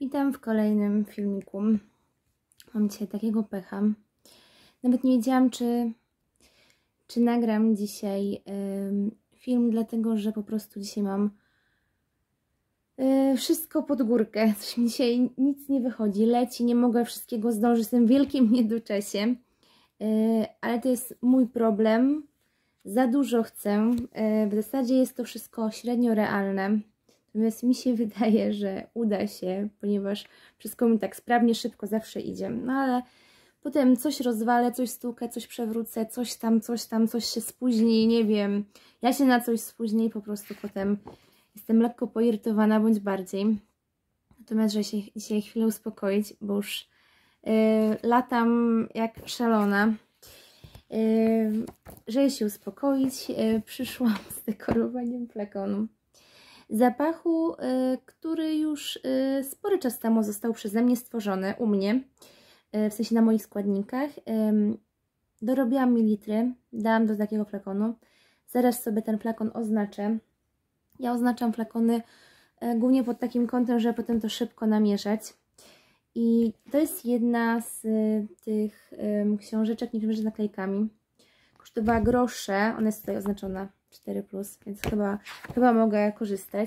Witam w kolejnym filmiku. Mam dzisiaj takiego pecha. Nawet nie wiedziałam, czy nagram dzisiaj film, dlatego że po prostu dzisiaj mam wszystko pod górkę. Coś mi dzisiaj nic nie wychodzi, leci, nie mogę wszystkiego zdążyć, jestem w wielkim niedoczesie. Ale to jest mój problem. Za dużo chcę. W zasadzie jest to wszystko średnio realne. Natomiast mi się wydaje, że uda się, ponieważ wszystko mi tak sprawnie, szybko zawsze idzie. No ale potem coś rozwalę, coś stukę, coś przewrócę, coś się spóźni, nie wiem. Ja się na coś spóźnię i po prostu potem jestem lekko poirytowana bądź bardziej. Natomiast, że się dzisiaj chwilę uspokoić, bo już latam jak szalona. Żeby się uspokoić, przyszłam z dekorowaniem flakonu. Zapachu, który już spory czas temu został przeze mnie stworzony u mnie, w sensie na moich składnikach. Dorobiłam mililitry, dałam do takiego flakonu. Zaraz sobie ten flakon oznaczę. Ja oznaczam flakony głównie pod takim kątem, żeby potem to szybko namierzać. I to jest jedna z tych książeczek, nie wiem, z naklejkami. Kosztowała grosze, ona jest tutaj oznaczona 4+, więc chyba mogę korzystać.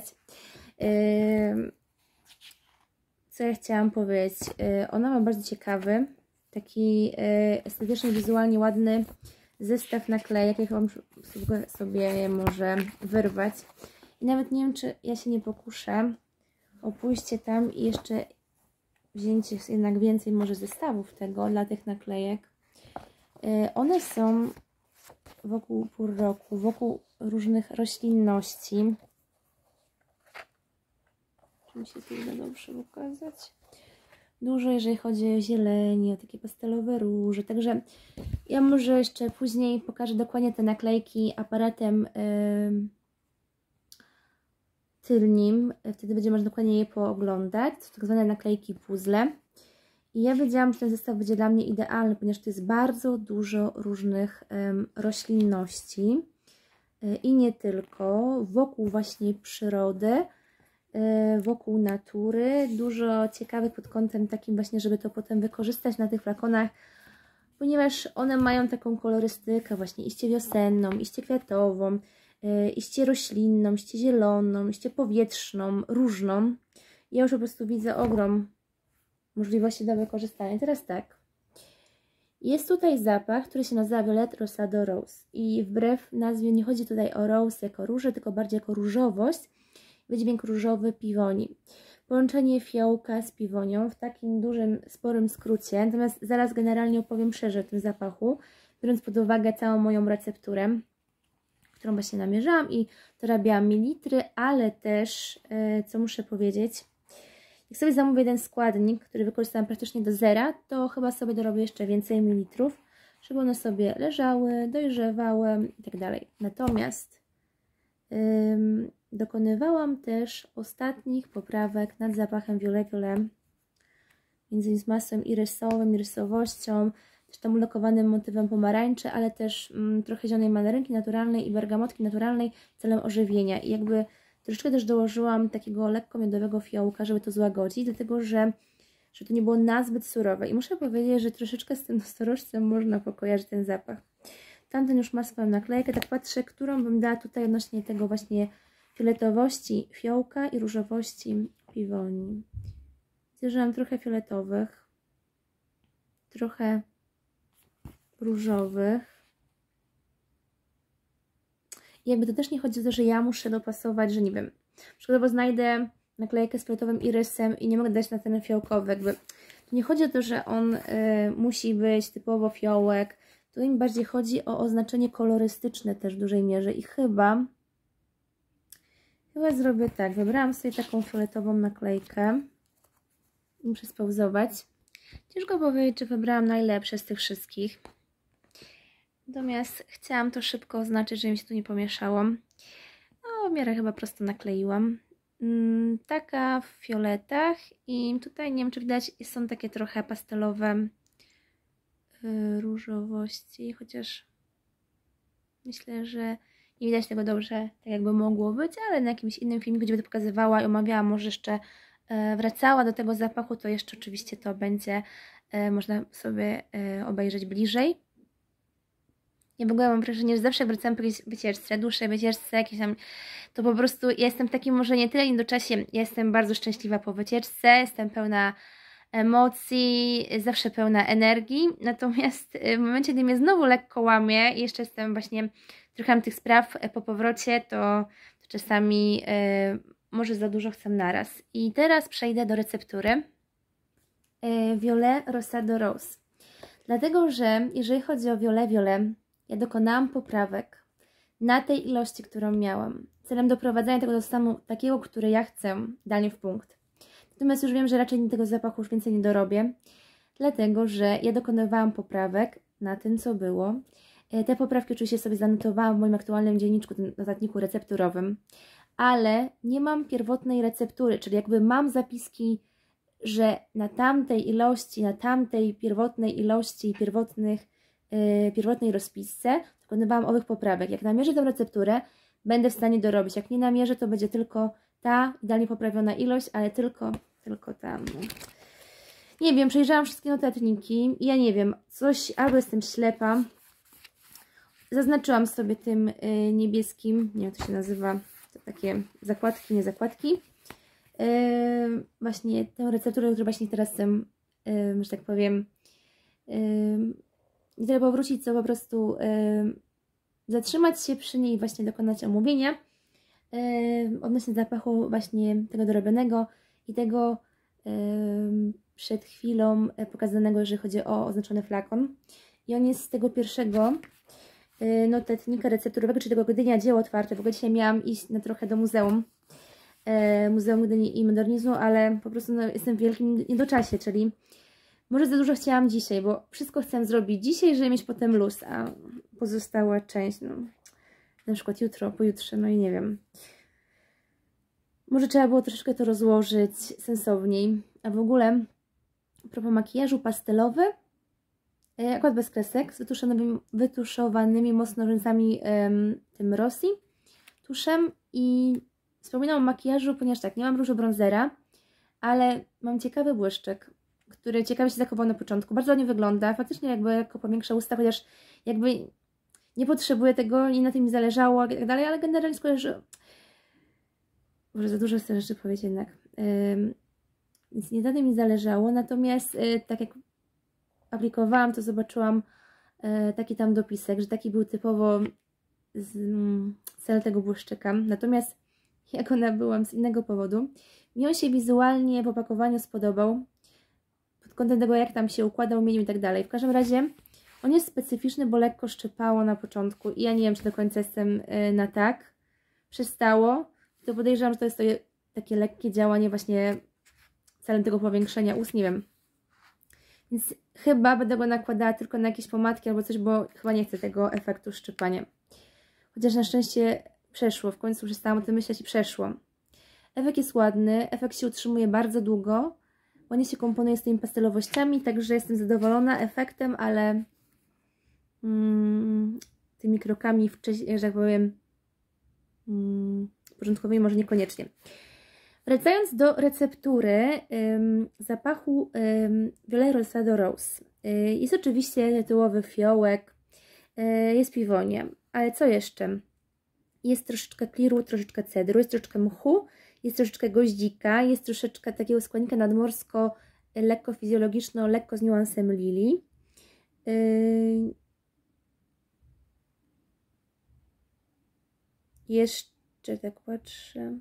Co ja chciałam powiedzieć? Ona ma bardzo ciekawy, taki estetycznie, wizualnie ładny zestaw naklejek, jak Wam sobie może wyrwać. I nawet nie wiem, czy ja się nie pokuszę o pójście tam i jeszcze wzięcie jednak więcej może zestawów tego dla tych naklejek. One są wokół pół roku, wokół różnych roślinności. Czy mi się tu uda dobrze pokazać? Dużo, jeżeli chodzi o zielenie, o takie pastelowe róże. Także ja może jeszcze później pokażę dokładnie te naklejki aparatem tylnym. Wtedy będzie można dokładnie je pooglądać. To tak zwane naklejki puzzle. I ja wiedziałam, że ten zestaw będzie dla mnie idealny, ponieważ to jest bardzo dużo różnych roślinności i nie tylko, wokół właśnie przyrody, wokół natury, dużo ciekawych pod kątem takim właśnie, żeby to potem wykorzystać na tych flakonach, ponieważ one mają taką kolorystykę właśnie iście wiosenną, iście kwiatową, iście roślinną, iście zieloną, iście powietrzną, różną. Ja już po prostu widzę ogrom możliwości do wykorzystania. Teraz tak. Jest tutaj zapach, który się nazywa Violet Rosado Rose. I wbrew nazwie nie chodzi tutaj o rose jako róże, tylko bardziej jako różowość. Wydźwięk różowy piwoni. Połączenie fiołka z piwonią w takim dużym, sporym skrócie. Natomiast zaraz generalnie opowiem szerzej o tym zapachu, biorąc pod uwagę całą moją recepturę, którą właśnie namierzałam i dorabiałam mililitry, ale też, co muszę powiedzieć, jak sobie zamówię jeden składnik, który wykorzystałam praktycznie do zera, to chyba sobie dorobię jeszcze więcej mililitrów, żeby one sobie leżały, dojrzewały i tak dalej. Natomiast dokonywałam też ostatnich poprawek nad zapachem Violet Violet, między innymi z masłem irysowym, irysowością, też tam ulokowanym motywem pomarańczy, ale też trochę zielonej mandarynki naturalnej i bergamotki naturalnej celem ożywienia. I jakby troszeczkę też dołożyłam takiego lekko miodowego fiołka, żeby to złagodzić, dlatego że to nie było nazbyt surowe. I muszę powiedzieć, że troszeczkę z tym nosorożcem można pokojarzyć ten zapach. Tamten już ma swoją naklejkę, tak patrzę, którą bym dała tutaj odnośnie tego właśnie fioletowości fiołka i różowości piwoni. Widzę, że mam trochę fioletowych, trochę różowych. I jakby to też nie chodzi o to, że ja muszę dopasować, że nie wiem, przykładowo znajdę naklejkę z fioletowym irysem i nie mogę dać na ten fiołkowy. Jakby to nie chodzi o to, że on musi być typowo fiołek. Tutaj mi bardziej chodzi o oznaczenie kolorystyczne też w dużej mierze i chyba zrobię tak. Wybrałam sobie taką fioletową naklejkę. Muszę spauzować. Ciężko powiedzieć, czy wybrałam najlepsze z tych wszystkich. Natomiast chciałam to szybko oznaczyć, żeby mi się tu nie pomieszało. No, w miarę chyba prosto nakleiłam. Taka w fioletach i tutaj nie wiem, czy widać, są takie trochę pastelowe różowości, chociaż myślę, że nie widać tego dobrze, tak jakby mogło być, ale na jakimś innym filmiku, gdzie będę pokazywała i omawiała może jeszcze wracała do tego zapachu, to jeszcze oczywiście to będzie można sobie obejrzeć bliżej. Ja w ogóle mam wrażenie, że zawsze jak wracam po jakiejś wycieczce, dłuższej wycieczce, jakieś tam, to po prostu ja jestem w takim może nie tyle niedoczasie, ja jestem bardzo szczęśliwa po wycieczce, jestem pełna emocji, zawsze pełna energii, natomiast w momencie, gdy mnie znowu lekko łamie i jeszcze jestem właśnie, trochę mam tych spraw po powrocie, to czasami może za dużo chcę naraz. I teraz przejdę do receptury Violet Rosado Rose. Dlatego, że jeżeli chodzi o Violet, ja dokonałam poprawek na tej ilości, którą miałam, celem doprowadzenia tego do stanu takiego, który ja chcę, dalej w punkt. Natomiast już wiem, że raczej tego zapachu już więcej nie dorobię, dlatego, że ja dokonywałam poprawek na tym, co było. Te poprawki oczywiście sobie zanotowałam w moim aktualnym dzienniczku, tym notatniku recepturowym, ale nie mam pierwotnej receptury, czyli jakby mam zapiski, że na tamtej ilości, na tamtej pierwotnej ilości i pierwotnej rozpisce dokonywałam owych poprawek. Jak namierzę tę recepturę, będę w stanie dorobić. Jak nie namierzę, to będzie tylko ta idealnie poprawiona ilość, ale tylko ta. No. Nie wiem, przejrzałam wszystkie notatniki i ja nie wiem, coś, albo jestem ślepa. Zaznaczyłam sobie tym niebieskim, nie wiem jak to się nazywa, to takie zakładki, nie zakładki. Właśnie tę recepturę, którą właśnie teraz chcę, że tak powiem, nie tyle powrócić, co po prostu zatrzymać się przy niej i właśnie dokonać omówienia odnośnie zapachu właśnie tego dorobionego i tego przed chwilą pokazanego, jeżeli chodzi o oznaczony flakon. I on jest z tego pierwszego notatnika recepturowego, czyli tego Gdynia dzieło otwarte. W ogóle dzisiaj miałam iść na trochę do muzeum. Muzeum Gdyni i Modernizmu, ale po prostu jestem w wielkim niedoczasie, czyli może za dużo chciałam dzisiaj, bo wszystko chcę zrobić dzisiaj, żeby mieć potem luz, a pozostała część, no, na przykład jutro, pojutrze, no i nie wiem. Może trzeba było troszeczkę to rozłożyć sensowniej, a w ogóle a propos makijażu pastelowy, akurat bez kresek, z wytuszowanymi mocno rzęsami tym Rossi tuszem i wspominam o makijażu, ponieważ tak, nie mam różu bronzera, ale mam ciekawy błyszczyk, który ciekawie się zachował na początku. Bardzo ładnie wygląda, faktycznie jakby jako powiększa usta, chociaż jakby nie potrzebuję tego, nie na tym mi zależało i tak dalej, ale generalnie skojarzy... Może za dużo chcę rzeczy powiedzieć jednak. Więc nie na tym mi zależało, natomiast tak jak aplikowałam, to zobaczyłam taki tam dopisek, że taki był typowo cel tego błyszczyka. Natomiast ja go nabyłam z innego powodu. Mi on się wizualnie w opakowaniu spodobał, pod kątem tego, jak tam się układał, mienił i tak dalej. W każdym razie on jest specyficzny, bo lekko szczypało na początku i ja nie wiem, czy do końca jestem na tak. Przestało. To podejrzewam, że to jest takie lekkie działanie właśnie celem tego powiększenia ust, nie wiem. Więc chyba będę go nakładała tylko na jakieś pomadki albo coś, bo chyba nie chcę tego efektu szczypania. Chociaż na szczęście przeszło, w końcu przestałam o tym myśleć i przeszło. Efekt jest ładny, efekt się utrzymuje bardzo długo, ładnie się komponuje z tymi pastelowościami, także jestem zadowolona efektem, ale tymi krokami wcześniej, że tak powiem, początkowymi może niekoniecznie. Wracając do receptury zapachu Violet Rosado Rose. Jest oczywiście tytułowy fiołek, jest piwonie, ale co jeszcze? Jest troszeczkę kliru, troszeczkę cedru, jest troszeczkę mchu, jest troszeczkę goździka, jest troszeczkę takiego składnika nadmorsko, lekko fizjologiczno, lekko z niuansem lilii. Jeszcze tak patrzę.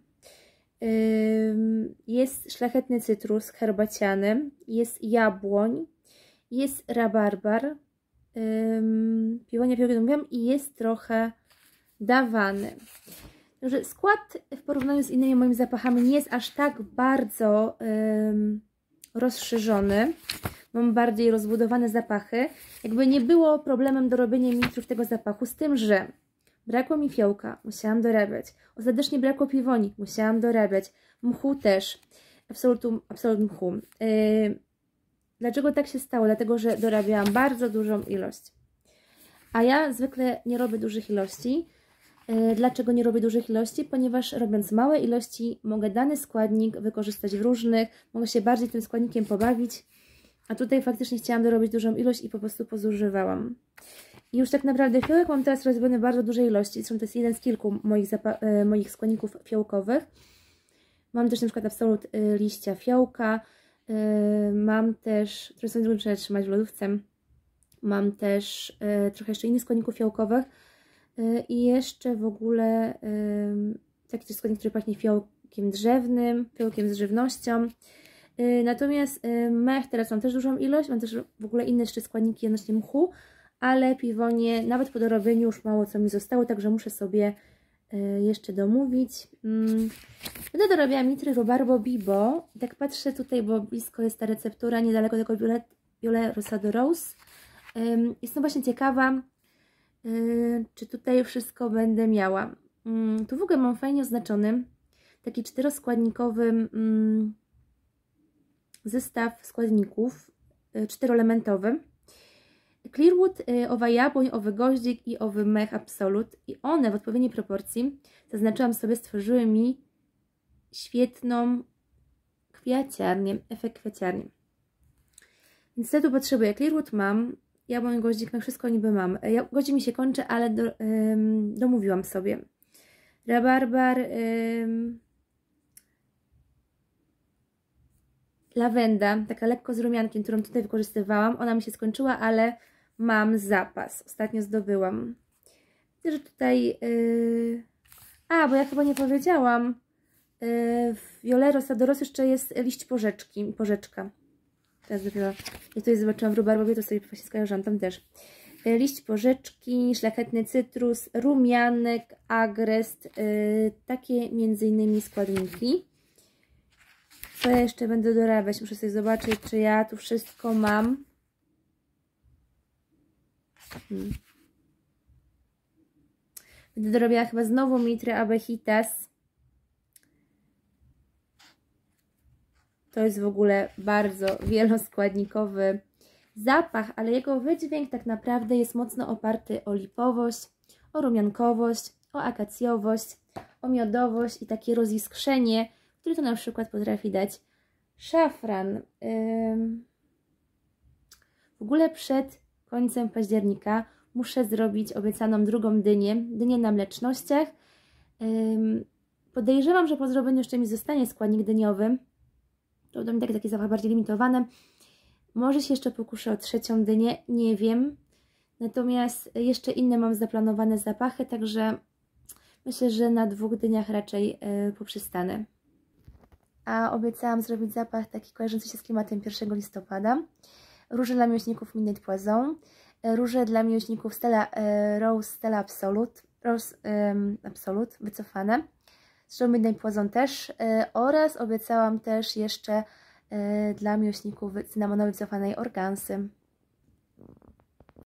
Jest szlachetny cytrus herbaciany, jest jabłoń, jest rabarbar, piwonia, mówiłam, i jest trochę dawany. Także skład w porównaniu z innymi moimi zapachami nie jest aż tak bardzo rozszerzony. Mam bardziej rozbudowane zapachy. Jakby nie było problemem do robienia mililitrów tego zapachu, z tym, że brakło mi fiołka, musiałam dorabiać. Ostatecznie brakło piwoni, musiałam dorabiać. Mchu też. Absolut mchu. Dlaczego tak się stało? Dlatego, że dorabiałam bardzo dużą ilość. A ja zwykle nie robię dużych ilości. Dlaczego nie robię dużych ilości? Ponieważ robiąc małe ilości mogę dany składnik wykorzystać w różnych, mogę się bardziej tym składnikiem pobawić, a tutaj faktycznie chciałam dorobić dużą ilość i po prostu pozużywałam. I już tak naprawdę fiołek mam teraz rozrobiony w bardzo dużej ilości, zresztą to jest jeden z kilku moich składników fiołkowych. Mam też na przykład absolut liścia fiołka, mam też, które są trzeba trzymać w lodówce, mam też trochę jeszcze innych składników fiołkowych i jeszcze w ogóle taki też składnik, który pachnie fiołkiem drzewnym, fiołkiem z żywnością. Natomiast mech teraz mam też dużą ilość, mam też w ogóle inne jeszcze składniki odnośnie mchu, ale piwonie nawet po dorobieniu już mało co mi zostało, także muszę sobie jeszcze domówić. Będę dorabiała mitry Rhubarbo Bibo. I tak patrzę tutaj, bo blisko jest ta receptura, niedaleko tego Violet Rosado Rose. Jestem właśnie ciekawa, czy tutaj wszystko będę miała. Tu w ogóle mam fajnie oznaczony taki 4-składnikowy zestaw składników 4-elementowy. Clearwood, owa jabłoń, owy goździk i owy mech Absolut. I one w odpowiedniej proporcji, zaznaczyłam sobie, stworzyły mi świetną kwiaciarnię, efekt kwiaciarni. Więc tu potrzebuję. Clearwood mam, jabłoń, goździk, mech, wszystko niby mam. Goździk mi się kończy, ale domówiłam sobie. Rabarbar, lawenda, taka lekko z rumiankiem, którą tutaj wykorzystywałam. Ona mi się skończyła, ale mam zapas. Ostatnio zdobyłam. Widzę, że tutaj... bo ja chyba nie powiedziałam. W Violet Rosado Rose jeszcze jest liść porzeczka. Teraz dopiero... Ja tutaj zobaczyłam w Rhubarbobie, to sobie właśnie skojarzyłam, tam też. Liść porzeczki, szlachetny cytrus, rumianek, agrest. Takie między innymi składniki. Co ja jeszcze będę dorabiać? Muszę sobie zobaczyć, czy ja tu wszystko mam. Będę dorabiała chyba znowu mitry Abejitas. To jest w ogóle bardzo wieloskładnikowy zapach, ale jego wydźwięk tak naprawdę jest mocno oparty o lipowość, o rumiankowość, o akacjowość, o miodowość i takie roziskrzenie, który to na przykład potrafi dać szafran. W ogóle przed końcem października muszę zrobić obiecaną drugą dynię na mlecznościach. Podejrzewam, że po zrobieniu jeszcze mi zostanie składnik dyniowy. To będą takie zapachy bardziej limitowane. Może się jeszcze pokuszę o 3. dynię, nie wiem. Natomiast jeszcze inne mam zaplanowane zapachy, także myślę, że na 2 dyniach raczej poprzystanę. A obiecałam zrobić zapach taki kojarzący się z klimatem 1 listopada. Róże dla miłośników Midnight Poison. Róże dla miłośników Stella Absolut, wycofane. Zresztą Midnight Poison też. Oraz obiecałam też jeszcze dla miłośników cynamonowej wycofanej organsy.